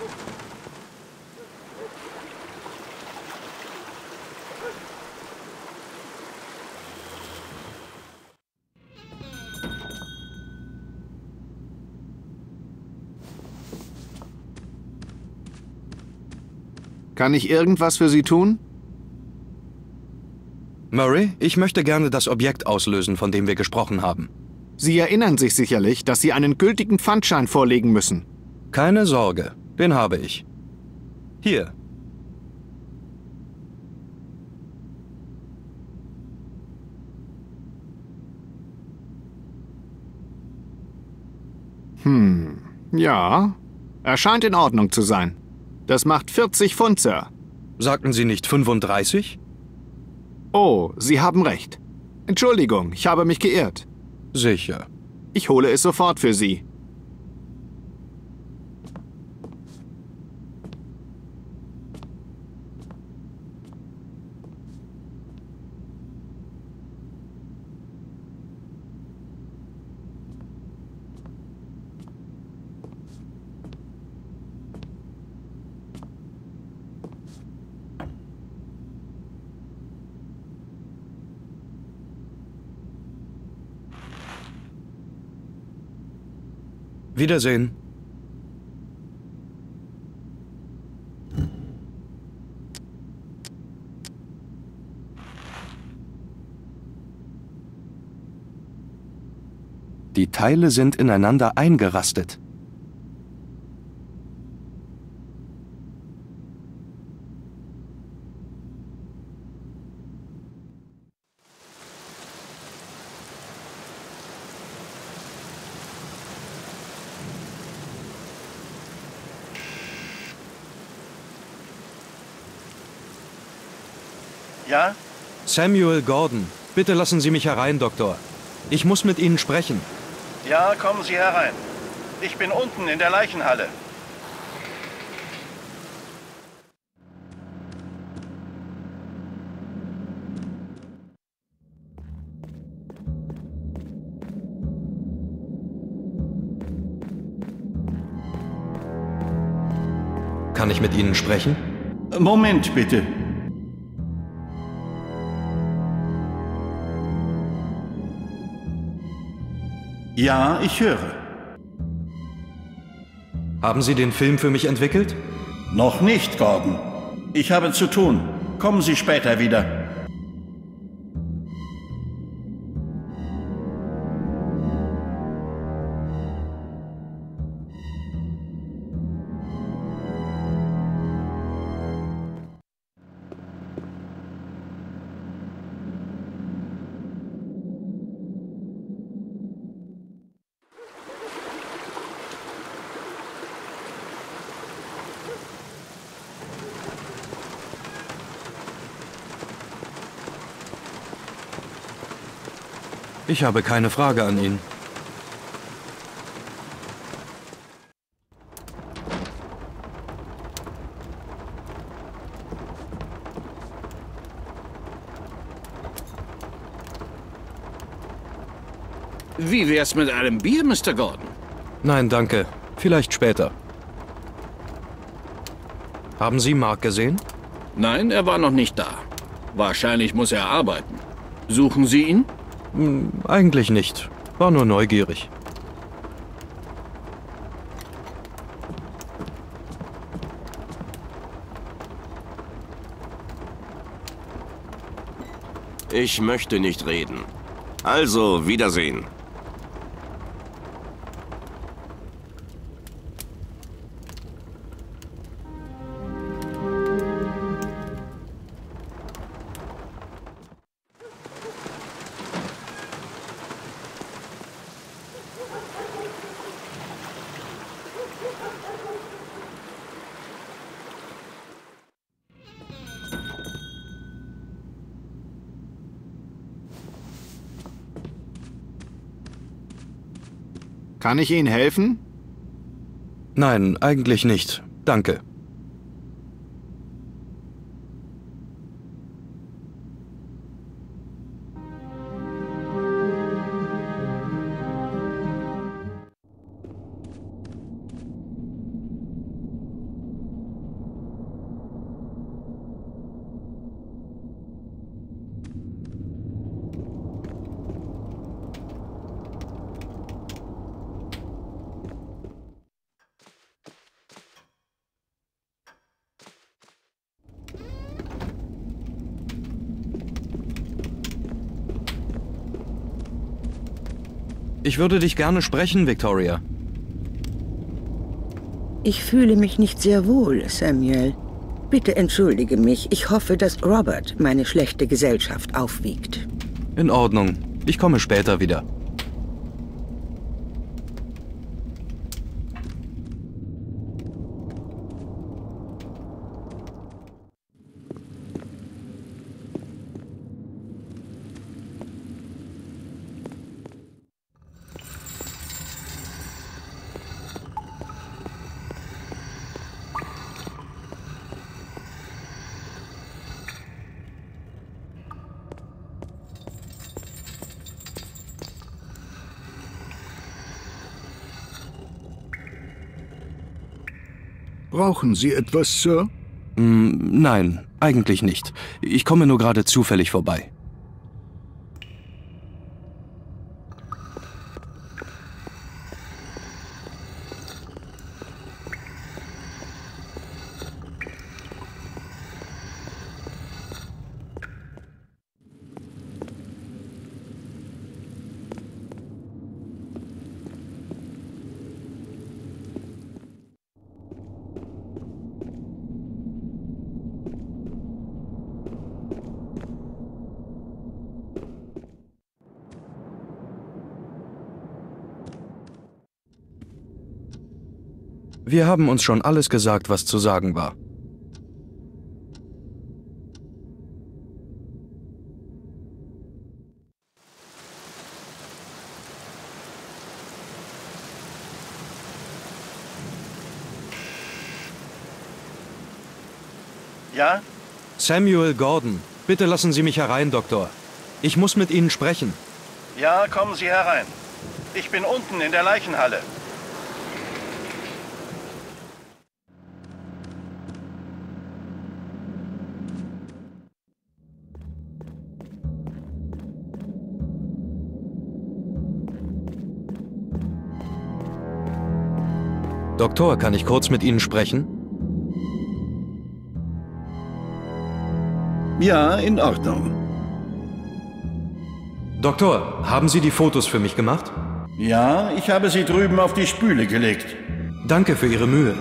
Kann ich irgendwas für Sie tun? Murray, ich möchte gerne das Objekt auslösen, von dem wir gesprochen haben. Sie erinnern sich sicherlich, dass Sie einen gültigen Pfandschein vorlegen müssen. Keine Sorge, den habe ich. Hier. Ja, er scheint in Ordnung zu sein. Das macht 40 Pfund, Sir. Sagten Sie nicht 35? Oh, Sie haben recht. Entschuldigung, ich habe mich geirrt. Sicher. Ich hole es sofort für Sie. Wiedersehen. Die Teile sind ineinander eingerastet. Ja? Samuel Gordon, bitte lassen Sie mich herein, Doktor. Ich muss mit Ihnen sprechen. Ja, kommen Sie herein. Ich bin unten in der Leichenhalle. Kann ich mit Ihnen sprechen? Moment, bitte. Ja, ich höre. Haben Sie den Film für mich entwickelt? Noch nicht, Gordon. Ich habe zu tun. Kommen Sie später wieder. Ich habe keine Frage an ihn. Wie wär's mit einem Bier, Mr. Gordon? Nein, danke. Vielleicht später. Haben Sie Mark gesehen? Nein, er war noch nicht da. Wahrscheinlich muss er arbeiten. Suchen Sie ihn? Eigentlich nicht. War nur neugierig. Ich möchte nicht reden. Also, Wiedersehen. Kann ich Ihnen helfen? Nein, eigentlich nicht. Danke. Ich würde dich gerne sprechen, Victoria. Ich fühle mich nicht sehr wohl, Samuel. Bitte entschuldige mich. Ich hoffe, dass Robert meine schlechte Gesellschaft aufwiegt. In Ordnung. Ich komme später wieder. Brauchen Sie etwas, Sir? Nein, eigentlich nicht. Ich komme nur gerade zufällig vorbei. Wir haben uns schon alles gesagt, was zu sagen war. Ja? Samuel Gordon, bitte lassen Sie mich herein, Doktor. Ich muss mit Ihnen sprechen. Ja, kommen Sie herein. Ich bin unten in der Leichenhalle. Doktor, kann ich kurz mit Ihnen sprechen? Ja, in Ordnung. Doktor, haben Sie die Fotos für mich gemacht? Ja, ich habe sie drüben auf die Spüle gelegt. Danke für Ihre Mühe.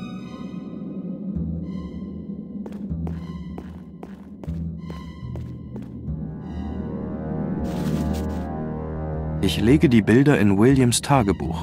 Ich lege die Bilder in Williams Tagebuch.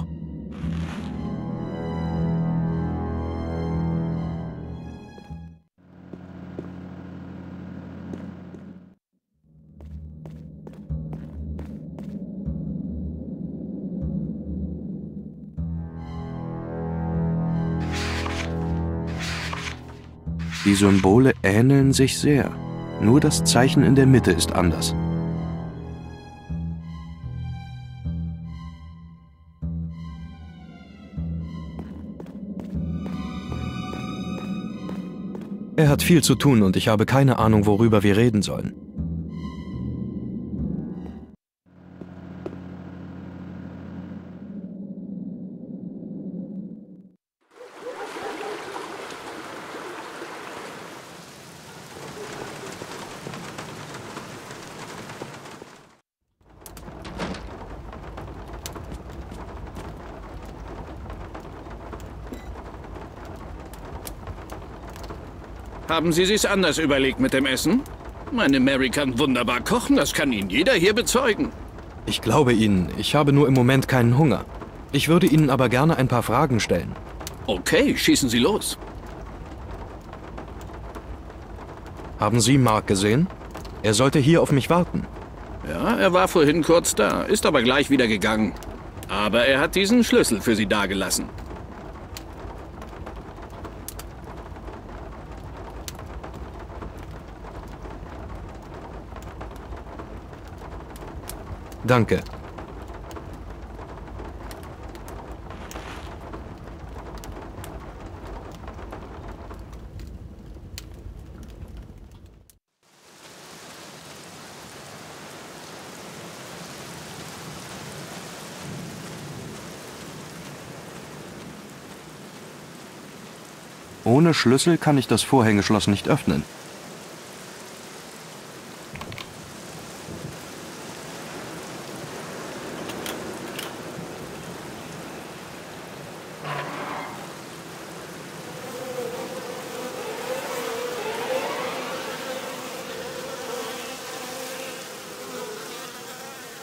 Die Symbole ähneln sich sehr, nur das Zeichen in der Mitte ist anders. Er hat viel zu tun und ich habe keine Ahnung, worüber wir reden sollen. Haben Sie sich's anders überlegt mit dem Essen? Meine Mary kann wunderbar kochen, das kann Ihnen jeder hier bezeugen. Ich glaube Ihnen, ich habe nur im Moment keinen Hunger. Ich würde Ihnen aber gerne ein paar Fragen stellen. Okay, schießen Sie los. Haben Sie Mark gesehen? Er sollte hier auf mich warten. Ja, er war vorhin kurz da, ist aber gleich wieder gegangen. Aber er hat diesen Schlüssel für Sie dagelassen. Danke. Ohne Schlüssel kann ich das Vorhängeschloss nicht öffnen.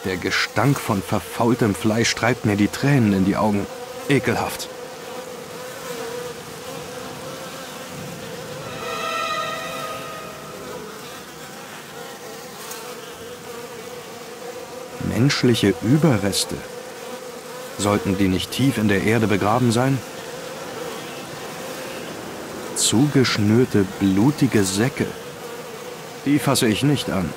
Der Gestank von verfaultem Fleisch treibt mir die Tränen in die Augen. Ekelhaft. Menschliche Überreste. Sollten die nicht tief in der Erde begraben sein? Zugeschnürte, blutige Säcke. Die fasse ich nicht an.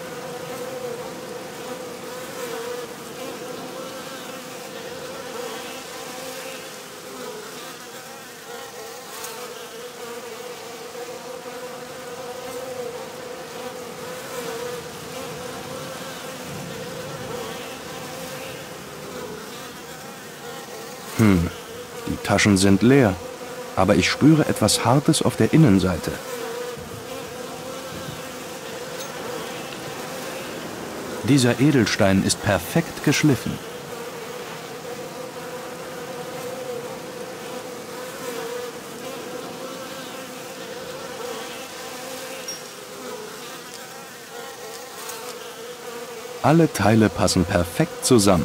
Die Taschen sind leer, aber ich spüre etwas Hartes auf der Innenseite. Dieser Edelstein ist perfekt geschliffen. Alle Teile passen perfekt zusammen.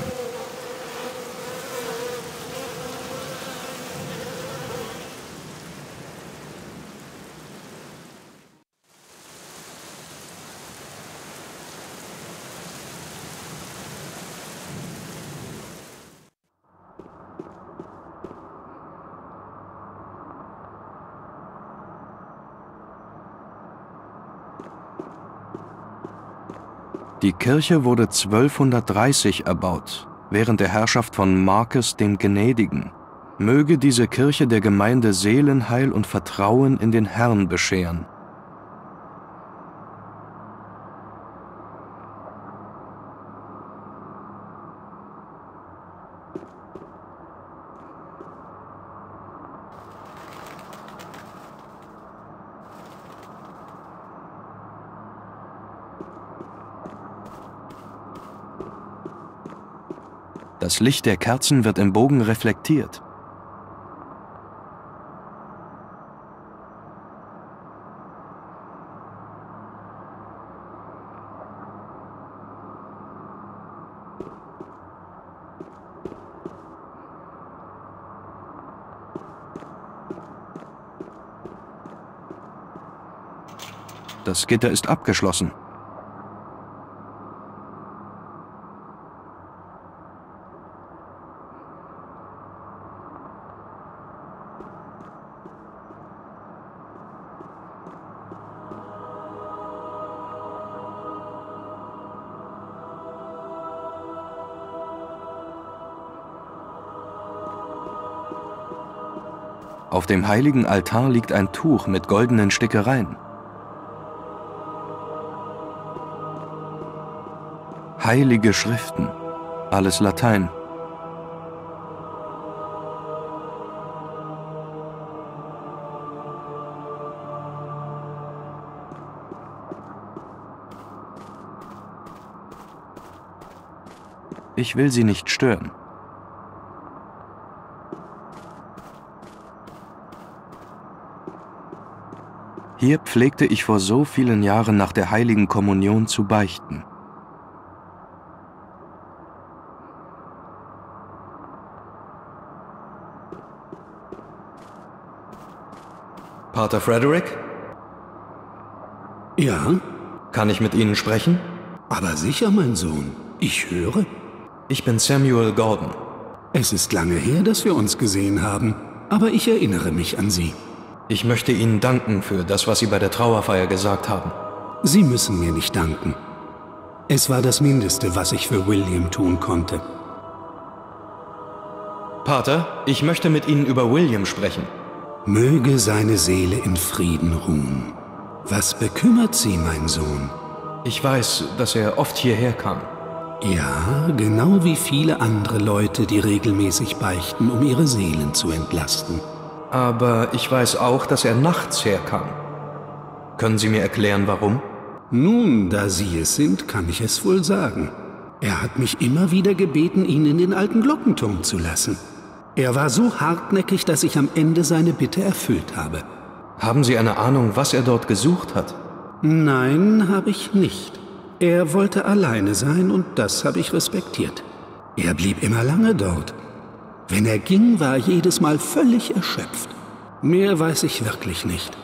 Die Kirche wurde 1230 erbaut, während der Herrschaft von Marcus dem Gnädigen. Möge diese Kirche der Gemeinde Seelenheil und Vertrauen in den Herrn bescheren. Das Licht der Kerzen wird im Bogen reflektiert. Das Gitter ist abgeschlossen. Auf dem heiligen Altar liegt ein Tuch mit goldenen Stickereien. Heilige Schriften, alles Latein. Ich will Sie nicht stören. Hier pflegte ich vor so vielen Jahren nach der heiligen Kommunion zu beichten. Pater Frederick? Ja? Kann ich mit Ihnen sprechen? Aber sicher, mein Sohn. Ich höre. Ich bin Samuel Gordon. Es ist lange her, dass wir uns gesehen haben, aber ich erinnere mich an Sie. Ich möchte Ihnen danken für das, was Sie bei der Trauerfeier gesagt haben. Sie müssen mir nicht danken. Es war das Mindeste, was ich für William tun konnte. Pater, ich möchte mit Ihnen über William sprechen. Möge seine Seele in Frieden ruhen. Was bekümmert Sie, mein Sohn? Ich weiß, dass er oft hierher kam. Ja, genau wie viele andere Leute, die regelmäßig beichten, um ihre Seelen zu entlasten. Aber ich weiß auch, dass er nachts herkam. Können Sie mir erklären, warum? Nun, da Sie es sind, kann ich es wohl sagen. Er hat mich immer wieder gebeten, ihn in den alten Glockenturm zu lassen. Er war so hartnäckig, dass ich am Ende seine Bitte erfüllt habe. Haben Sie eine Ahnung, was er dort gesucht hat? Nein, habe ich nicht. Er wollte alleine sein und das habe ich respektiert. Er blieb immer lange dort. Wenn er ging, war er jedes Mal völlig erschöpft. Mehr weiß ich wirklich nicht.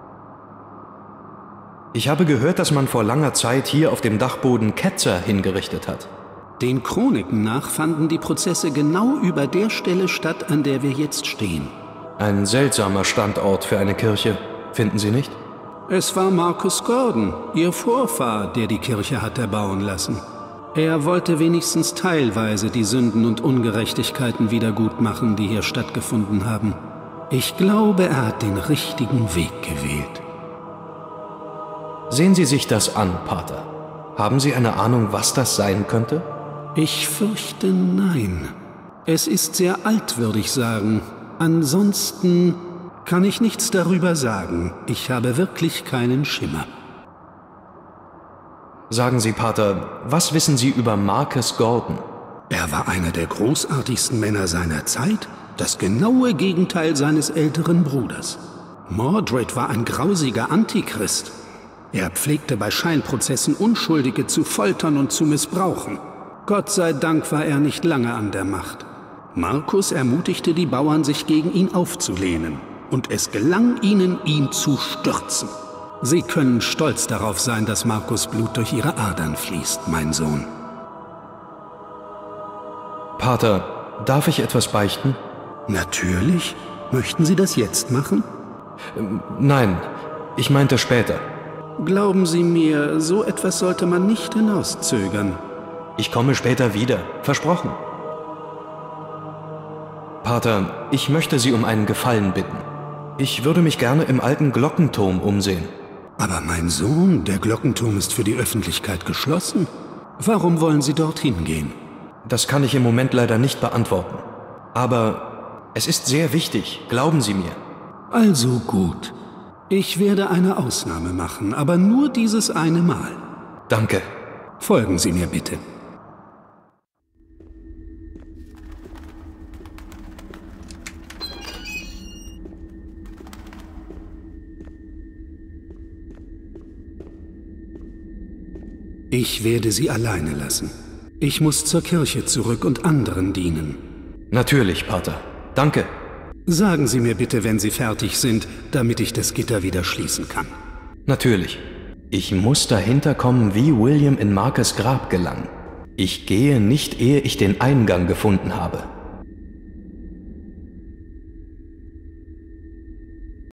Ich habe gehört, dass man vor langer Zeit hier auf dem Dachboden Ketzer hingerichtet hat. Den Chroniken nach fanden die Prozesse genau über der Stelle statt, an der wir jetzt stehen. Ein seltsamer Standort für eine Kirche, finden Sie nicht? Es war Marcus Gordon, Ihr Vorfahr, der die Kirche hat erbauen lassen. Er wollte wenigstens teilweise die Sünden und Ungerechtigkeiten wiedergutmachen, die hier stattgefunden haben. Ich glaube, er hat den richtigen Weg gewählt. Sehen Sie sich das an, Pater. Haben Sie eine Ahnung, was das sein könnte? Ich fürchte, nein. Es ist sehr alt, würde ich sagen. Ansonsten kann ich nichts darüber sagen. Ich habe wirklich keinen Schimmer. Sagen Sie, Pater, was wissen Sie über Marcus Gordon? Er war einer der großartigsten Männer seiner Zeit, das genaue Gegenteil seines älteren Bruders. Mordred war ein grausiger Antichrist. Er pflegte bei Scheinprozessen Unschuldige zu foltern und zu missbrauchen. Gott sei Dank war er nicht lange an der Macht. Marcus ermutigte die Bauern, sich gegen ihn aufzulehnen. Und es gelang ihnen, ihn zu stürzen. Sie können stolz darauf sein, dass Marcus Blut durch ihre Adern fließt, mein Sohn. Pater, darf ich etwas beichten? Natürlich. Möchten Sie das jetzt machen? Nein, ich meinte später. Glauben Sie mir, so etwas sollte man nicht hinauszögern. Ich komme später wieder, versprochen. Pater, ich möchte Sie um einen Gefallen bitten. Ich würde mich gerne im alten Glockenturm umsehen. Aber mein Sohn, der Glockenturm ist für die Öffentlichkeit geschlossen. Warum wollen Sie dorthin gehen? Das kann ich im Moment leider nicht beantworten. Aber es ist sehr wichtig, glauben Sie mir. Also gut. Ich werde eine Ausnahme machen, aber nur dieses eine Mal. Danke. Folgen Sie mir bitte. Ich werde Sie alleine lassen. Ich muss zur Kirche zurück und anderen dienen. Natürlich, Pater. Danke. Sagen Sie mir bitte, wenn Sie fertig sind, damit ich das Gitter wieder schließen kann. Natürlich. Ich muss dahinter kommen, wie William in Marcus' Grab gelang. Ich gehe nicht, ehe ich den Eingang gefunden habe.